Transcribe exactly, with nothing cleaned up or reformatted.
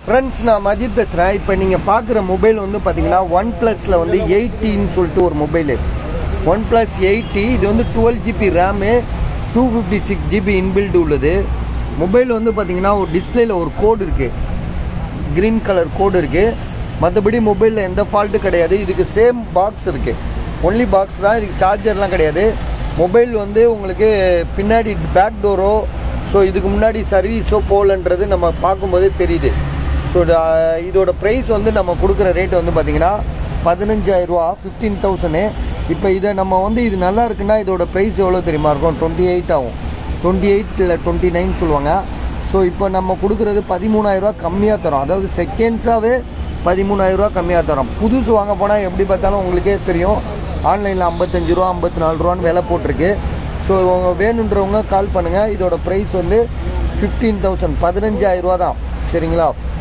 Friends, நான் மஜித் பேசுகிறேன். இப்போ நீங்கள் பார்க்குற மொபைல் வந்து பார்த்தீங்கன்னா ஒன் ப்ளஸில் வந்து எயிட்டின்னு சொல்லிட்டு ஒரு மொபைலு. One plus eighty. இது வந்து twelve GB RAM, two fifty six GB inbuilt உள்ளது. மொபைல் வந்து பார்த்தீங்கன்னா ஒரு டிஸ்பிளேயில் ஒரு கோடு இருக்குது, க்ரீன் கலர் கோடு இருக்குது. மற்றபடி மொபைலில் எந்த ஃபால்ட்டும் கிடையாது. இதுக்கு சேம் பாக்ஸ் இருக்குது, ஒன்லி பாக்ஸ் தான். இதுக்கு சார்ஜர்லாம் கிடையாது. மொபைல் வந்து உங்களுக்கு பின்னாடி பேக் டோரோ, ஸோ இதுக்கு முன்னாடி சர்வீஸோ போகலன்றது நம்ம பார்க்கும்போதே தெரியுது. ஸோ இதோட ப்ரைஸ் வந்து நம்ம கொடுக்குற ரேட்டு வந்து பார்த்திங்கன்னா பதினஞ்சாயிரரூவா, ஃபிஃப்டீன் தௌசண்டு. இப்போ இதை நம்ம வந்து இது நல்லா இருக்குன்னா இதோட ப்ரைஸ் எவ்வளோ தெரியுமா இருக்கும்? டுவெண்ட்டி எயிட் ஆகும். டுவெண்ட்டி எயிட் இல்லை டுவெண்ட்டி நைன் சொல்லுவாங்க. ஸோ இப்போ நம்ம கொடுக்குறது பதிமூணாயிரரூவா கம்மியாக தரோம். அதாவது செகண்ட்ஸாகவே பதிமூணாயிரரூவா கம்மியாக தரோம். புதுசு வாங்க போனால் எப்படி பார்த்தாலும் உங்களுக்கே தெரியும், ஆன்லைனில் ஐம்பத்தஞ்சு ரூபா ஐம்பத்தி நாலு ரூபான்னு விலை போட்டிருக்கு. ஸோ வேணுன்றவங்க கால் பண்ணுங்கள். இதோட ப்ரைஸ் வந்து ஃபிஃப்டீன் தௌசண்ட், பதினஞ்சாயிரரூவா தான். சரிங்களா?